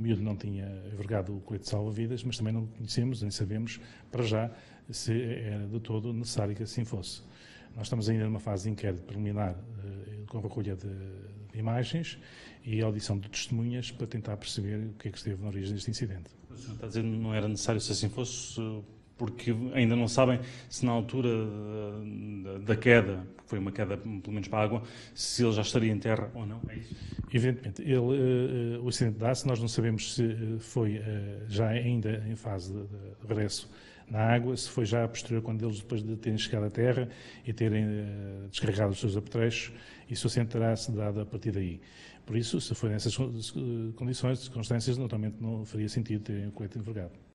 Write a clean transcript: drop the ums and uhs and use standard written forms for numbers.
miúdo não tinha envergado o colete de salva-vidas, mas também não conhecemos, nem sabemos, para já, se era de todo necessário que assim fosse. Nós estamos ainda numa fase de inquérito preliminar, com a recolha de imagens e audição de testemunhas para tentar perceber o que é que esteve na origem deste incidente. O senhor está a dizer que não era necessário se assim fosse, porque ainda não sabem se na altura da queda, que foi uma queda pelo menos para a água, se ele já estaria em terra ou não, é isso? Evidentemente, o acidente dá-se, nós não sabemos se foi já ainda em fase de regresso na água, se foi já posterior, quando eles, depois de terem chegado à terra e terem descarregado os seus apetrechos, e o acidente terá-se dado a partir daí. Por isso, se foi nessas condições, circunstâncias, naturalmente não faria sentido terem o colete envergado.